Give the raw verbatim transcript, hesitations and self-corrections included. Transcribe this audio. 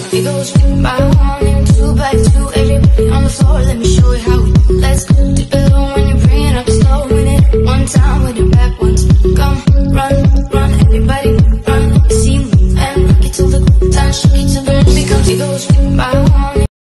It goes by one, two by two. Everybody on the floor, let me show you how we do. Let's dip it low when you bring it up slow. In it one time.